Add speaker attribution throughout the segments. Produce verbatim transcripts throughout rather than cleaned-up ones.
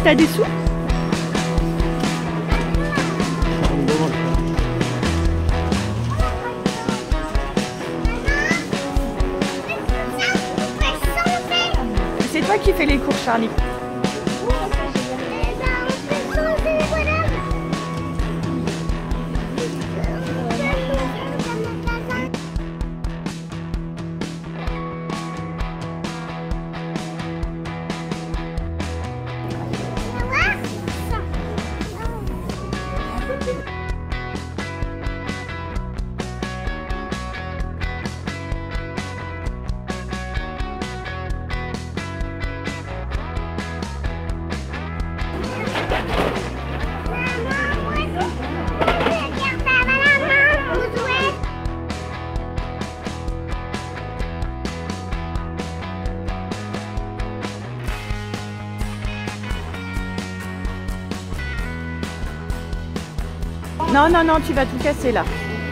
Speaker 1: t'as des sous? C'est toi qui fais les courses, Charlie. Non, non, non, tu vas tout casser là.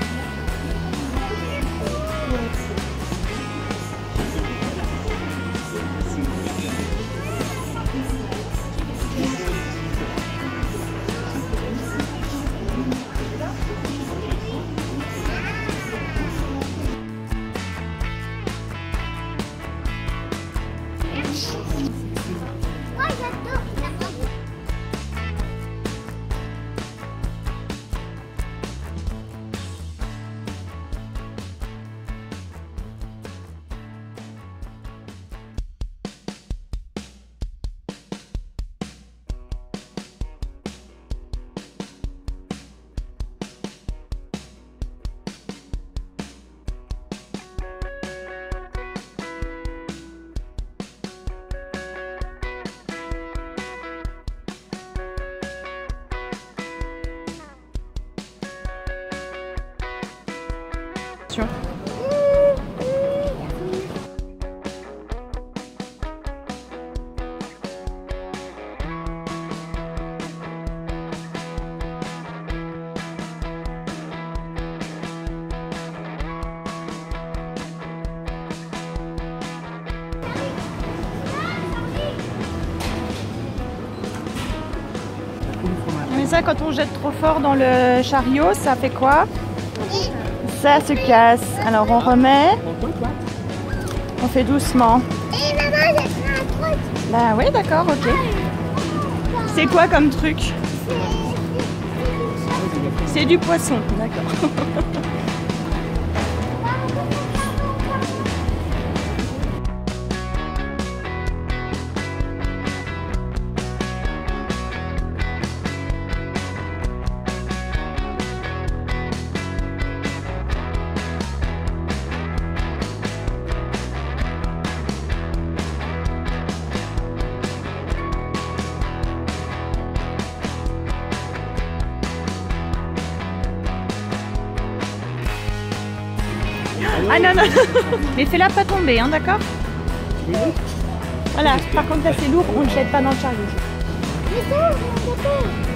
Speaker 1: Mais ça, quand on jette trop fort dans le chariot, ça fait quoi? Ça se casse. Alors on remet. On fait doucement.
Speaker 2: Et maman, j'ai fait un truc.
Speaker 1: Bah oui, d'accord, ok. C'est quoi comme truc? C'est du poisson, d'accord. Ah non, non, mais fais-la pas tomber, hein, d'accord? Voilà, par contre là c'est lourd, on ne le jette pas dans le chariot.
Speaker 2: Mais ça, on